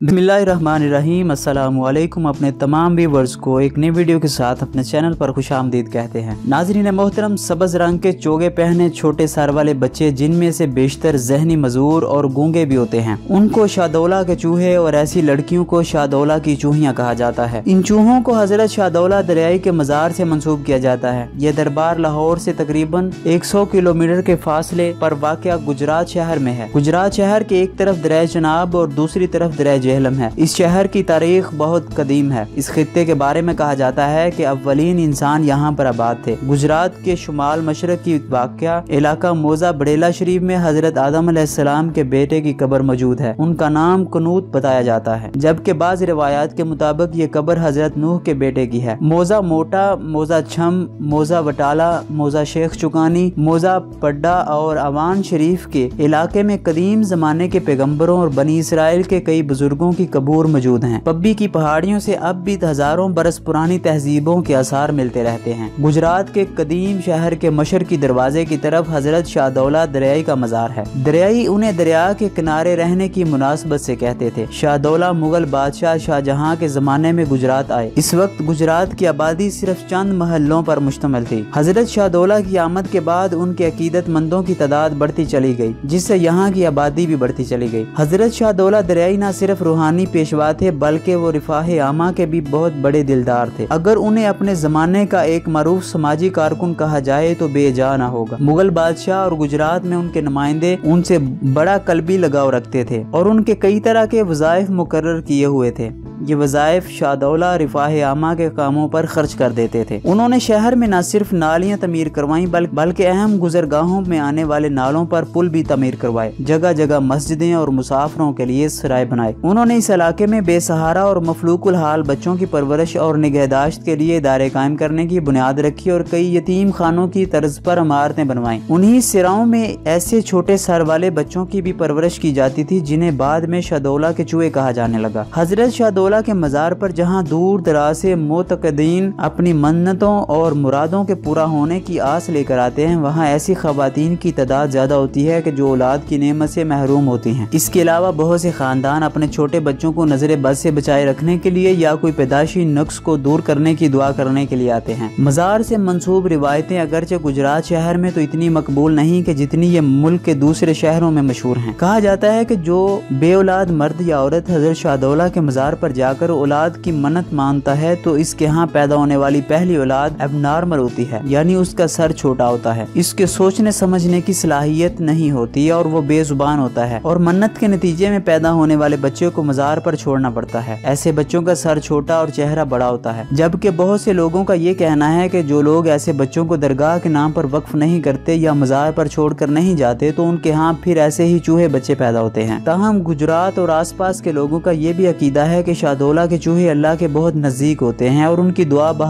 बिस्मिल्लाहिर्रहमानिर्रहीम। अस्सलामुअलैकुम। अपने तमाम व्यूअर्स को एक नई वीडियो के साथ अपने चैनल पर खुशामदीद कहते हैं। नाज़रीन मोहतरम, सब्ज़ रंग के चोगे पहने छोटे सर वाले बच्चे, जिनमें से बेशतर ज़हनी मजूर और गूंगे भी होते हैं, उनको शाहदौला के चूहे और ऐसी लड़कियों को शाहदौला की चूहियाँ कहा जाता है। इन चूहों को हजरत शाहदौला दरियाई के मज़ार से मंसूब किया जाता है। यह दरबार लाहौर से तकरीबन 100 किलोमीटर के फासले पर वाक़या गुजरात शहर में है। गुजरात शहर के एक तरफ दरिया चनाब और दूसरी तरफ दरिया जेहलम है। इस शहर की तारीख बहुत कदीम है। इस खित्ते के बारे में कहा जाता है कि अव्वलीन इंसान यहाँ पर आबाद थे। गुजरात के शुमाल मशरक की वाक़या इलाका मोजा बड़ेला शरीफ में हजरत आदम अलैहिस्सलाम के बेटे की कब्र मौजूद है। उनका नाम कनूत बताया जाता है, जबकि बाज़ रिवायात के मुताबिक ये कब्र हजरत नूह के बेटे की है। मोजा मोटा, मोजा छम, मोजा वटाला, मोजा शेख चुकानी, मोजा पड्डा और अवान शरीफ के इलाके में कदीम जमाने के पैगम्बरों और बनी इसराइल के कई बुजुर्गों की कब्र मौजूद हैं। पब्बी की पहाड़ियों से अब भी हजारों बरस पुरानी तहजीबों के आसार मिलते रहते हैं। गुजरात के कदीम शहर के मशरकी दरवाजे की तरफ हजरत शाहदौला दरियाई का मज़ार है। दरियाई उन्हें दरिया के किनारे रहने की मुनासबत से कहते थे। शाहदौला मुगल बादशाह शाहजहां के जमाने में गुजरात आए। इस वक्त गुजरात की आबादी सिर्फ चंद महलों पर मुश्तमिल थी। हजरत शाहदौला की आमद के बाद उनके अकीदतमंदों की तादाद बढ़ती चली गई, जिससे यहाँ की आबादी भी बढ़ती चली गई। हजरत शाहदौला दरियाई न सिर्फ रूहानी पेशवा थे, बल्कि वो रिफाह आमा के भी बहुत बड़े दिलदार थे। अगर उन्हें अपने जमाने का एक मरूफ समाजी कारकुन कहा जाए तो बेजा ना होगा। मुगल बादशाह और गुजरात में उनके नुमाइंदे उनसे बड़ा कल्बी लगाव रखते थे और उनके कई तरह के वज़ाइफ मुकर्रर किए हुए थे। ये वज़ाइफ शाहदौला रिफाह आमा के कामों पर खर्च कर देते थे। उन्होंने शहर में न सिर्फ नालियां तमीर करवाई, बल्कि अहम गुजरगाहों में आने वाले नालों पर पुल भी तमीर करवाए। जगह जगह मस्जिदें और मुसाफिरों के लिए सराय बनाए। उन्होंने इस इलाके में बेसहारा और मफलूकुल हाल बच्चों की परवरिश और निगहदाश्त के लिए इदारे कायम करने की बुनियाद रखी और कई यतीम खानों की तर्ज पर इमारतें बनवाई। उन्हीं सिराओं में ऐसे छोटे सर वाले बच्चों की भी परवरिश की जाती थी, जिन्हें बाद में शाहदौला के चूहे कहा जाने लगा। हजरत शाहदौला के मज़ार पर जहाँ दूर दराज से मोतकदीन अपनी मन्नतों और मुरादों के पूरा होने की आस लेकर आते हैं, वहाँ ऐसी खवातीन की तादाद ज्यादा होती है कि जो औलाद की नेमत से महरूम होती हैं। इसके अलावा बहुत से खानदान अपने छोटे बच्चों को नजर बद से बचाए रखने के लिए या कोई पैदाशी नुक्स को दूर करने की दुआ करने के लिए आते हैं। मज़ार से मंसूब रिवायतें अगरचे गुजरात शहर में तो इतनी मकबूल नहीं कि जितनी ये मुल्क के दूसरे शहरों में मशहूर हैं। कहा जाता है कि जो बे औलाद मर्द या औरत हजरत शाहदौला के मज़ार पर जाकर औलाद की मन्नत मानता है तो इसके यहाँ पैदा होने वाली पहली औलाद एबनॉर्मल होती है, यानी उसका सर छोटा होता है, इसके सोचने समझने की सलाहियत नहीं होती और वो बेजुबान होता है और मन्नत के नतीजे में पैदा होने वाले बच्चे को मज़ार पर छोड़ना पड़ता है। ऐसे बच्चों का सर छोटा और चेहरा बड़ा होता है। जबकि बहुत से लोगों का ये कहना है कि जो लोग ऐसे बच्चों को दरगाह के नाम पर वक्फ नहीं करते या मज़ार पर छोड़कर नहीं जाते तो उनके यहाँ फिर ऐसे ही चूहे बच्चे पैदा होते हैं। ताहम गुजरात और आसपास के लोगों का ये भी अकीदा है कि शाहदौला के चूहे अल्लाह के बहुत नजदीक होते हैं और उनकी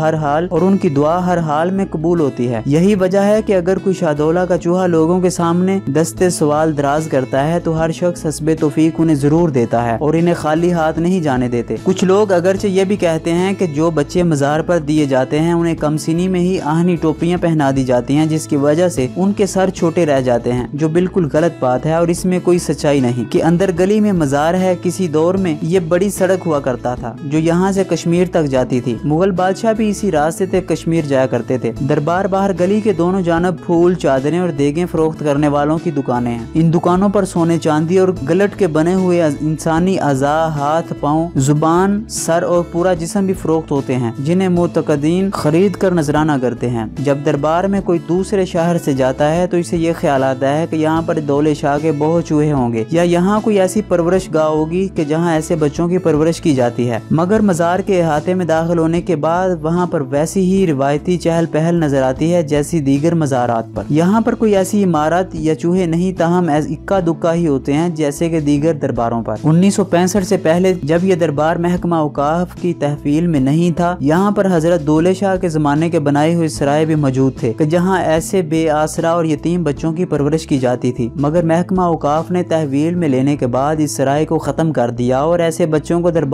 दुआ हर हाल में कबूल होती है। यही वजह है कि अगर कोई शाहदौला का चूहा लोगों के सामने दस्ते सवाल दराज करता है तो हर शख्स हस्बे तौफीक उन्हें जरूर देता है और इन्हें खाली हाथ नहीं जाने देते। कुछ लोग अगरचे ये भी कहते हैं कि जो बच्चे मज़ार पर दिए जाते हैं उन्हें कमसिनी में ही आहनी टोपियां पहना दी जाती हैं, जिसकी वजह से उनके सर छोटे रह जाते हैं, जो बिल्कुल गलत बात है और इसमें कोई सच्चाई नहीं। कि अंदर गली में मज़ार है। किसी दौर में ये बड़ी सड़क हुआ करता था जो यहाँ से कश्मीर तक जाती थी। मुगल बादशाह भी इसी रास्ते से कश्मीर जाया करते थे। दरबार बाहर गली के दोनों जानब फूल, चादरें और देगें फरोख्त करने वालों की दुकानें हैं। इन दुकानों पर सोने, चांदी और गलट के बने हुए इंसानी अज़ा, हाथ, पाँव, जुबान, सर और पूरा जिस्म भी फरोख्त होते हैं, जिन्हें मुतकदीन खरीद कर नजराना करते हैं। जब दरबार में कोई दूसरे शहर से जाता है तो इसे ये ख्याल आता है कि यहाँ पर दौले शाह के बहुत चूहे होंगे या यहाँ कोई ऐसी परवरिश गाह होगी कि जहाँ ऐसे बच्चों की परवरिश की जाती है। मगर मज़ार के अहाते में दाखिल होने के बाद वहाँ पर वैसी ही रिवायती चहल पहल नजर आती है जैसी दीगर मज़ारात पर। यहाँ पर कोई ऐसी इमारत या चूहे नहीं, ताहम इक्का दुक्का ही होते हैं जैसे कि दीगर दरबारों पर। 1965 से पहले जब यह दरबार महकमा औकाफ की तहवील में नहीं था, यहाँ पर हजरत दौले शाह के जमाने के बनाए हुए सराय भी मौजूद थे कि जहाँ ऐसे बेआसरा और यतीम बच्चों की परवरिश की जाती थी। मगर महकमा औकाफ ने तहवील में लेने के बाद इस सराय को खत्म कर दिया और ऐसे बच्चों को दरबार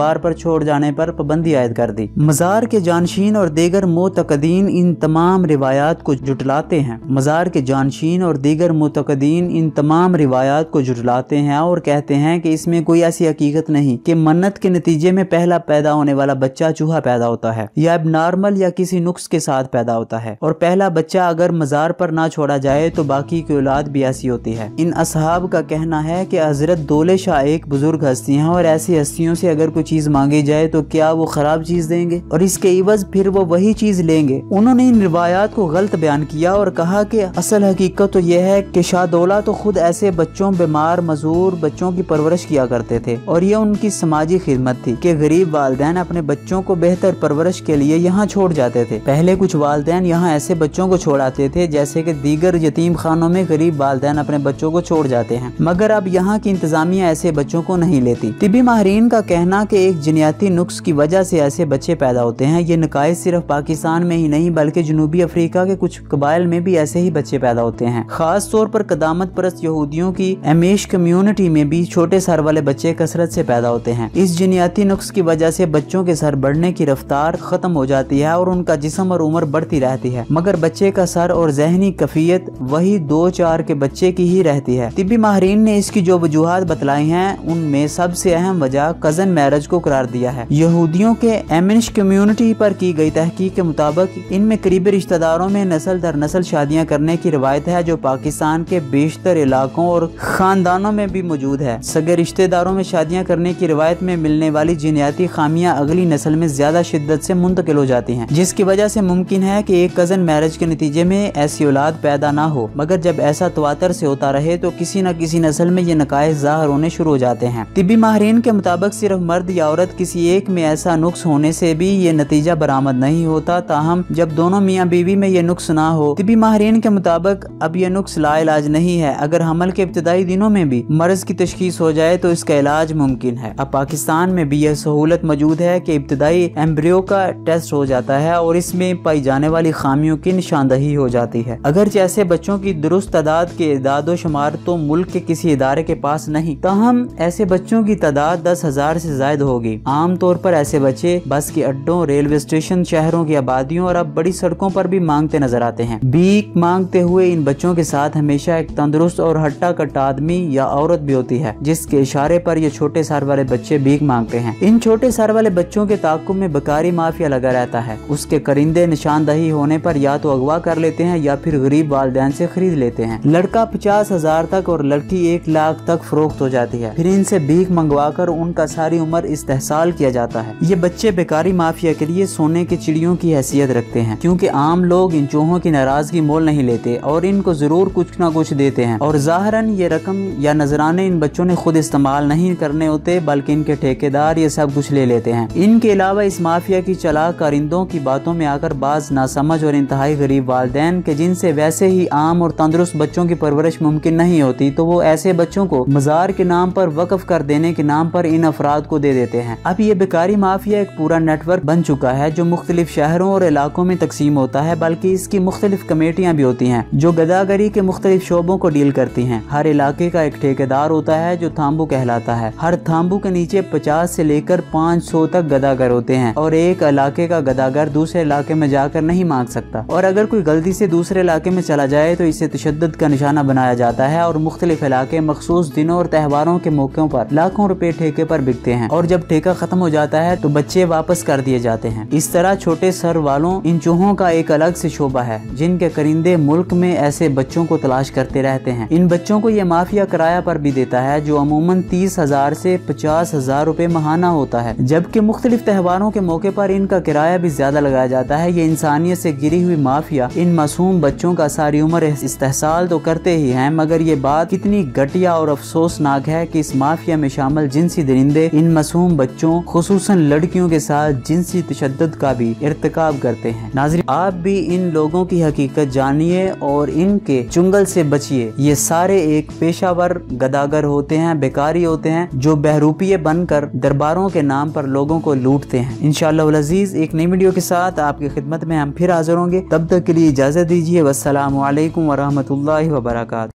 मज़ार पर छोड़ जाने पर पाबंदी आयद कर दी। मज़ार के जानशीन और दीगर मुतक़दीन इन तमाम रिवायात को जुटलाते हैं। मज़ार के जानशीन और दीगर मुतक़दीन इन तमाम रिवायात को जुटलाते हैं और कहते हैं कि इसमें कोई ऐसी हकीकत नहीं कि मन्नत के नतीजे में पहला पैदा होने वाला बच्चा चूहा पैदा होता है या एबनॉर्मल या किसी नुक्स के साथ पैदा होता है, और पहला बच्चा अगर मज़ार पर ना छोड़ा जाए तो बाकी की औलाद भी ऐसी होती है। इन असहाब का कहना है कि हजरत दौले शाह एक बुजुर्ग हस्ती हैं और ऐसी हस्तियों से अगर कोई चीज मांगी जाए तो क्या वो खराब चीज देंगे और इसके इवज फिर वो वही चीज लेंगे। उन्होंने इन रिवायात को गलत बयान किया और कहा कि असल हकीकत तो यह है कि शाह दौला तो खुद ऐसे बच्चों, बीमार मजूर बच्चों की परवरिश किया करते थे और ये उनकी समाजी खिदमत थी कि गरीब वालिदैन अपने बच्चों को बेहतर परवरिश के लिए यहाँ छोड़ जाते थे। पहले कुछ वालिदैन यहाँ ऐसे बच्चों को छोड़ आते थे जैसे कि दीगर यतीम खानों में गरीब वालिदैन अपने बच्चों को छोड़ जाते हैं, मगर अब यहाँ की इंतजामिया ऐसे बच्चों को नहीं लेती। तिबी माहिरीन का कहना कि एक जिनियाती नुक्स की वजह से ऐसे बच्चे पैदा होते हैं। ये नकाइज सिर्फ पाकिस्तान में ही नहीं बल्कि जनूबी अफ्रीका के कुछ कबाइल में भी ऐसे ही बच्चे पैदा होते हैं। खास तौर पर कदामत परस्त यहूदियों की एमिश कम्युनिटी में भी छोटे सर वाले बच्चे कसरत से पैदा होते हैं। इस जिनियाती नुक्स की वजह से बच्चों के सर बढ़ने की रफ्तार खत्म हो जाती है और उनका जिस्म और उम्र बढ़ती रहती है, मगर बच्चे का सर और जहनी कफियत वही 2-4 के बच्चे की ही रहती है। तिब्बी माहिरीन ने इसकी जो वजूहात बतलाई हैं उनमें सबसे अहम वजह कजन मैरिज को करार दिया है। यहूदियों के एमिश कम्युनिटी पर की गई तहकीक के मुताबिक इनमें करीबी रिश्तेदारों में नस्ल दर नस्ल शादियां करने की रिवायत है जो पाकिस्तान के बेशतर इलाकों और खानदानों में भी मौजूद है। सगे रिश्तेदारों में शादियां करने की रिवायत में मिलने वाली जिनियाती खामियां अगली नस्ल में ज्यादा शिद्दत से मुंतकिल हो जाती हैं, जिसकी वजह से मुमकिन है कि एक कजन मैरिज के नतीजे में ऐसी औलाद पैदा ना हो, मगर जब ऐसा तवातर से होता रहे तो किसी न किसी नस्ल में ये नकाइज ज़ाहिर होने शुरू हो जाते हैं। तिब्बी माहिरीन के मुताबिक सिर्फ मर्द या औरत किसी एक में ऐसा नुक्स होने से भी ये नतीजा बरामद नहीं होता, ताहम जब दोनों मियाँ बीवी में ये नुक्स ना हो, तिब्बी माहिरीन के मुताबिक अब ये नुक्स लाइलाज नहीं है। अगर हमल के इब्तिदाई दिनों में भी मर्ज की तशखीस हो जाए तो इसका इलाज मुमकिन है। अब पाकिस्तान में भी यह सहूलत मौजूद है कि इब्तिदाई एम्ब्रियो का टेस्ट हो जाता है और इसमें पाई जाने वाली खामियों की निशानदही हो जाती है। अगर ऐसे बच्चों की दुरुस्त तादाद के इदादो शुमार तो मुल्क के किसी इदारे के पास नहीं, ताहम ऐसे बच्चों की तादाद 10,000 से ज्यादा होगी। आम तौर पर ऐसे बच्चे बस के अड्डों, रेलवे स्टेशन, शहरों की आबादियों और अब बड़ी सड़कों पर भी मांगते नजर आते हैं। भीख मांगते हुए इन बच्चों के साथ हमेशा एक तंदुरुस्त और हट्टा कट्टा आदमी या औरत भी होती है, जिसके इशारे पर ये छोटे सर वाले बच्चे भीख मांगते हैं। इन छोटे सर वाले बच्चों के ताक़ुब में बकारी माफिया लगा रहता है। उसके करिंदे निशानदही होने पर या तो अगवा कर लेते हैं या फिर गरीब वालिदैन से खरीद लेते हैं। लड़का 50,000 तक और लड़की 1 लाख तक फरोख्त हो जाती है। फिर इनसे भीख मंगवा कर उनका सारी उम्र इस्तेहसाल किया जाता है। ये बच्चे बेकारी माफिया के लिए सोने की चिड़ियों की हैसियत रखते हैं, क्योंकि आम लोग इन चूहों की नाराजगी मोल नहीं लेते और इनको जरूर कुछ ना कुछ देते हैं, और ज़ाहिरन ये रकम या नजराने इन बच्चों ने खुद इस्तेमाल नहीं करने होते बल्कि इनके ठेकेदार ये सब कुछ ले लेते हैं। इनके अलावा इस माफिया की चालाक कारिंदों की बातों में आकर बाज नासमझ और इंतहाई गरीब वालिदैन के जिनसे वैसे ही आम और तंदुरुस्त बच्चों की परवरिश मुमकिन नहीं होती, तो वो ऐसे बच्चों को मज़ार के नाम पर वक्फ कर देने के नाम पर इन अफराद को दे देते हैं। अब ये बेकारी माफिया एक पूरा नेटवर्क बन चुका है जो मुख्तलिफ शहरों और इलाकों में तकसीम होता है, बल्कि इसकी मुख्तलिफ कमेटियाँ भी होती हैं जो गदागरी के मुख्तलिफ शोबों को डील करती हैं। हर इलाके का एक ठेकेदार होता है जो थाम्बू कहलाता है। हर थाम्बू के नीचे 50 से लेकर 500 तक गदागर होते हैं और एक इलाके का गदागर दूसरे इलाके में जाकर नहीं मांग सकता, और अगर कोई गलती से दूसरे इलाके में चला जाए तो इसे तशद्दुद का निशाना बनाया जाता है और मुख्तलिफ इलाके मखसूस दिनों और त्योहारों के मौकों पर लाखों रुपए ठेके पर बिकते हैं, और जब ठेका खत्म हो जाता है तो बच्चे वापस कर दिए जाते हैं। इस तरह छोटे सर वालों इन चूहों का एक अलग से शोबा है जिनके करिंदे मुल्क में ऐसे बच्चों को तलाश करते रहते हैं। इन बच्चों को ये माफिया किराया पर भी देता है जो अमूमन 30,000 से 50,000 रुपए महाना होता है, जबकि मुख्तलिफ त्योहारों के मौके पर इनका किराया भी ज्यादा लगाया जाता है। ये इंसानियत से गिरी हुई माफिया इन मासूम बच्चों का सारी उम्र इस्तेहसाल तो करते ही हैं, मगर ये बात कितनी घटिया और अफसोसनाक है कि इस माफिया में शामिल जिनसी दरिंदे इन मासूम बच्चों खुसूसन लड़कियों के साथ जिनसी तशद्दुद का भी इर्तिकाब करते हैं। नाज़रीन, आप भी इन लोगों की हकीकत जानिए और इनके चुंगल से बचिए। ये सारे एक पेशावर गदागर होते हैं, बेकारी होते हैं जो बहरूपिये बनकर दरबारों के नाम पर लोगों को लूटते हैं। इंशाअल्लाह अज़ीज एक नई वीडियो के साथ आपकी खिदमत में हम फिर हाजिर होंगे। तब तक के लिए इजाजत दीजिए। वस्सलामु अलैकुम वरहमतुल्लाहि वबरकातुहू।